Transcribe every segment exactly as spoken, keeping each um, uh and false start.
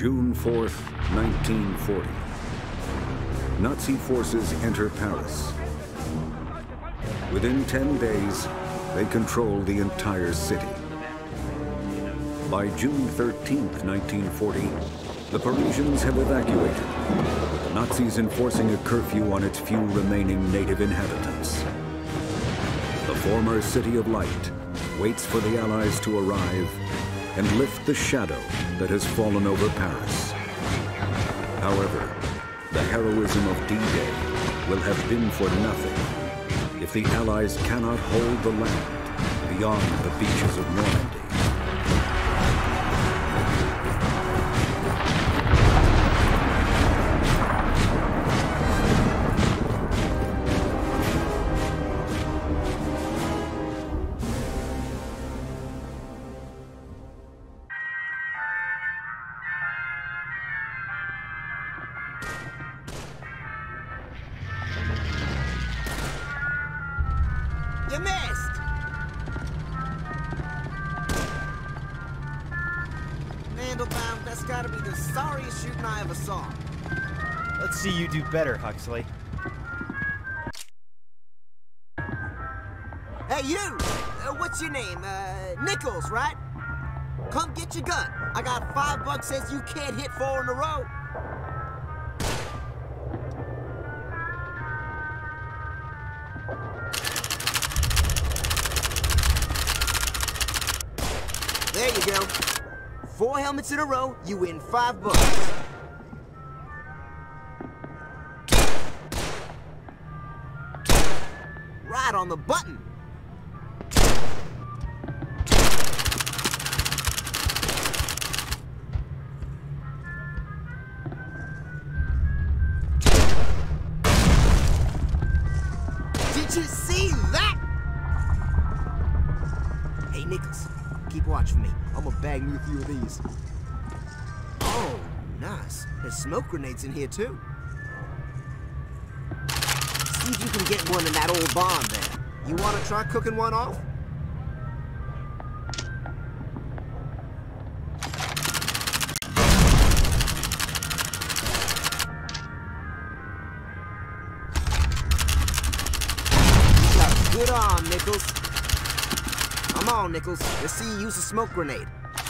June fourth, nineteen forty. Nazi forces enter Paris. Within ten days, they control the entire city. By June thirteenth, nineteen forty, the Parisians have evacuated, with the Nazis enforcing a curfew on its few remaining native inhabitants. The former City of Light waits for the Allies to arrive and lift the shadow that has fallen over Paris. However, the heroism of D-Day will have been for nothing if the Allies cannot hold the land beyond the beaches of Normandy. You missed! Mandelbaum, that's gotta be the sorriest shooting I ever saw. Let's see you do better, Huxley. Hey, you! Uh, what's your name? Uh, Nichols, right? Come get your gun. I got five bucks says you can't hit four in a row. There you go. Four helmets in a row, you win five bucks. Right on the button. Did you see that? Hey, Nichols. Keep watch for me. I'm gonna bag me a few of these. Oh, nice. There's smoke grenades in here, too. See if you can get one in that old barn there. You wanna try cooking one off? You got a good arm, Nichols. Come on, Nichols. Let's see you use a smoke grenade.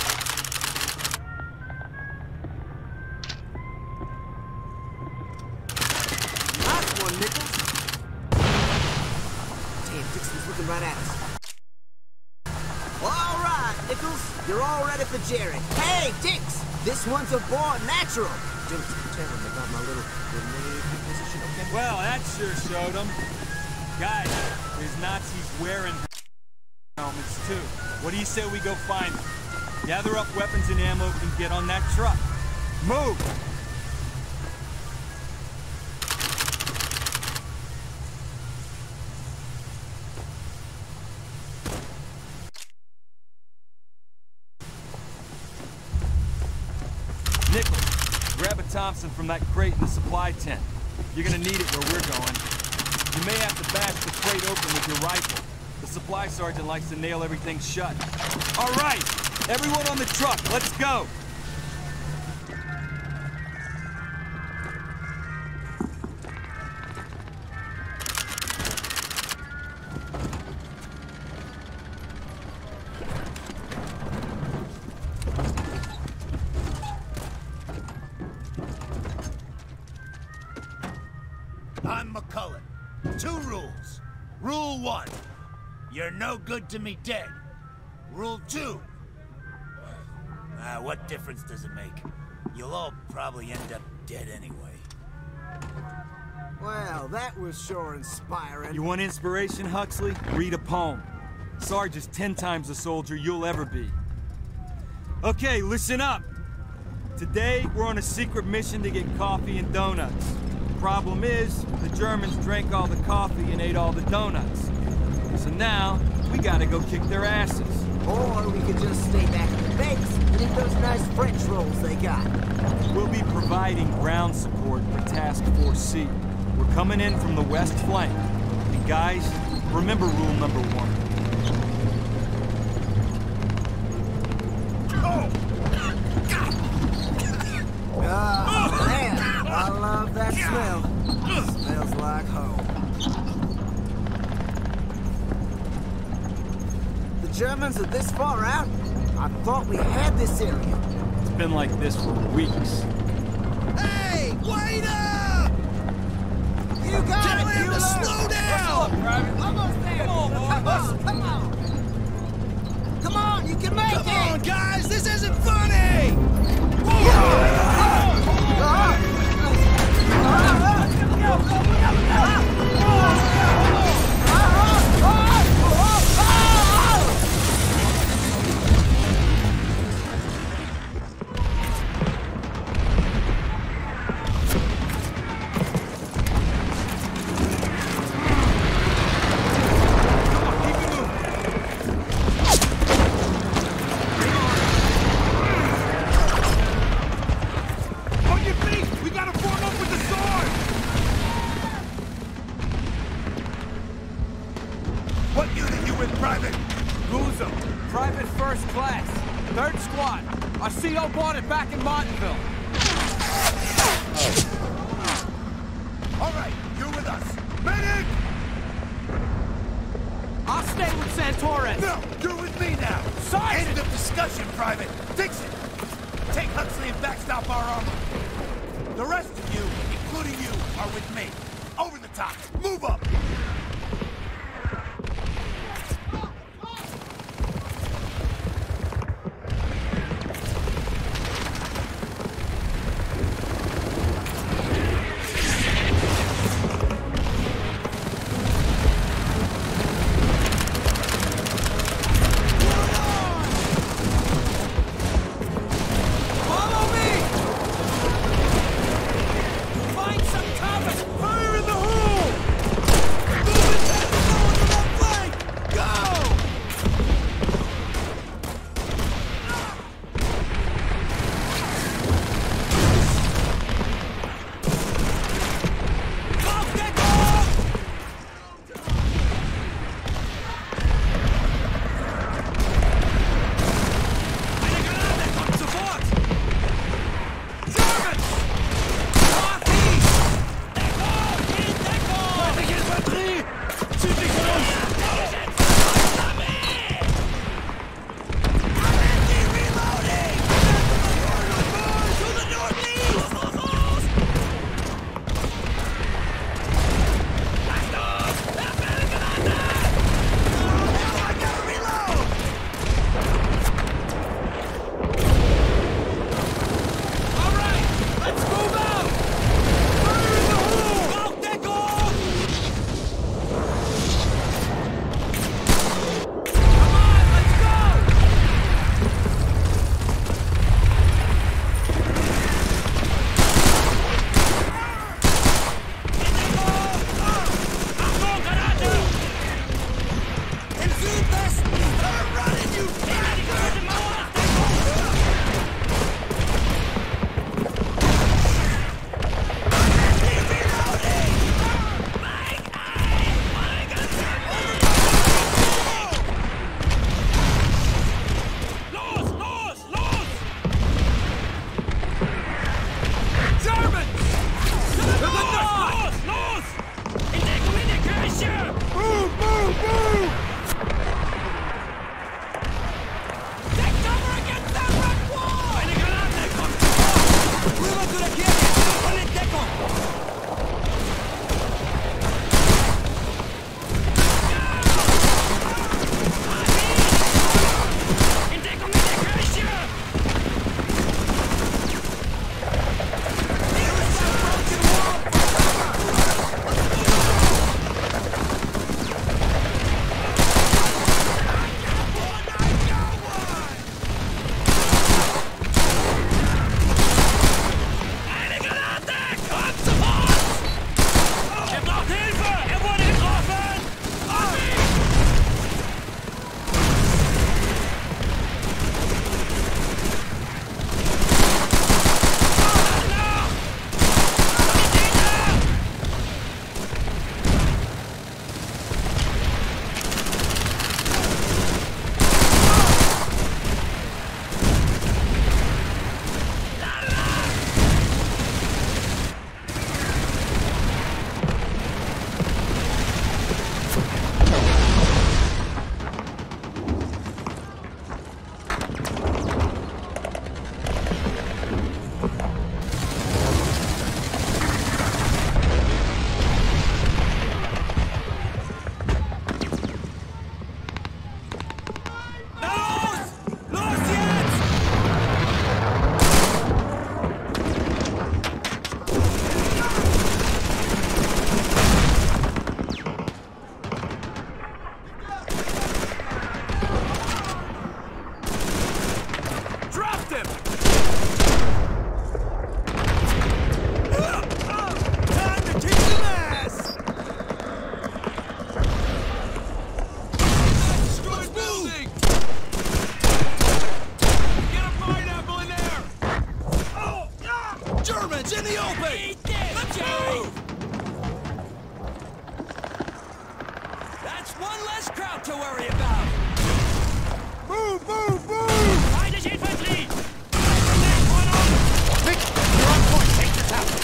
Nice one, Nichols. Damn, Dixon's looking right at us. All right, Nichols. You're all ready for Jerry. Hey, Dix! This one's a born natural. Just tell him about my little grenade position, okay? Well, that sure showed him. Guys, there's Nazis wearing helmets too. What do you say we go find them? Gather up weapons and ammo and get on that truck. Move! Nichols, grab a Thompson from that crate in the supply tent. You're gonna need it where we're going. You may have to bash the crate open with your rifle. The supply sergeant likes to nail everything shut. All right, everyone on the truck, let's go. I'm McCullen. Two rules. Rule one. You're no good to me dead. Rule two. Ah, what difference does it make? You'll all probably end up dead anyway. Well, that was sure inspiring. You want inspiration, Huxley? Read a poem. Sarge is ten times the soldier you'll ever be. Okay, listen up. Today, we're on a secret mission to get coffee and donuts. Problem is, the Germans drank all the coffee and ate all the donuts. So now, we gotta go kick their asses. Or we could just stay back at the base and eat those nice French rolls they got. We'll be providing ground support for Task Force C. We're coming in from the west flank. And guys, remember rule number one. I love that smell. Smells like home. The Germans are this far out? I thought we had this area. It's been like this for weeks. Hey, wait up! You got Tell it, him to Bueller. slow down! Private. Almost there. Come on, come on, come on. Come on, you can make Come it. on, guys, this isn't funny! What unit you with, Private? Guzzo, Private First Class, Third Squad. I C O bought back in Martinville. All right, you're with us. Medic! I'll stay with Santorez. No, you're with me now. Sergeant! End of discussion, Private. Dixon, take Huxley and backstop our armor. The rest of you, including you, are with me. Over the top. Move up. Fire in the hole! lot to worry about! Move, move, move! Feindliche Infanterie! Next one on! Vic, you're on point. Take this out.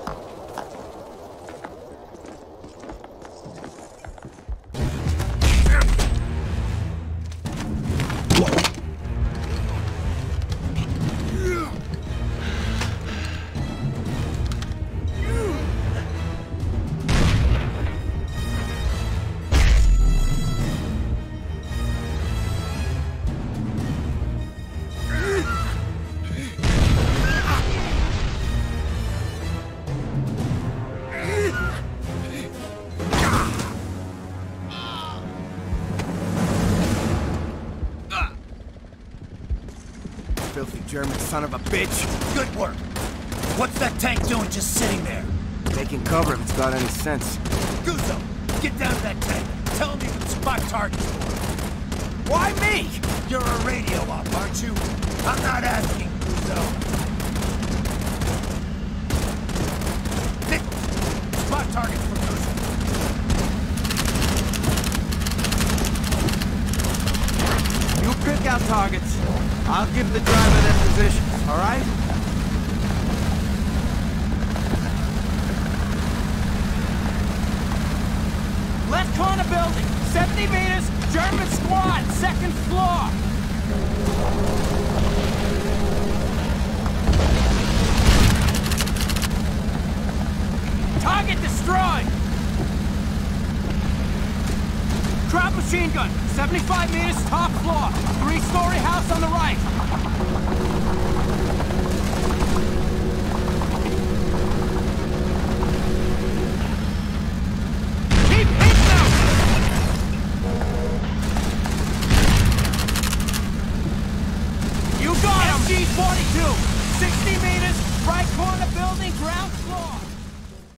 Filthy German son of a bitch. Good work. What's that tank doing just sitting there? Taking cover if it's got any sense. Guzzo, get down to that tank. Tell him you can spot targets. Why me? You're a radio op, aren't you? I'm not asking, Guzzo. Dick, spot targets for Guzzo. You pick out targets. I'll give the driver their positions, all right? Left corner building, seventy meters, German squad, second floor. Target destroyed. Crowd machine gun, seventy-five meters, top floor, three-story house on the right. Keep hitting them! You got him! S G forty-two, sixty meters, right corner building, ground floor.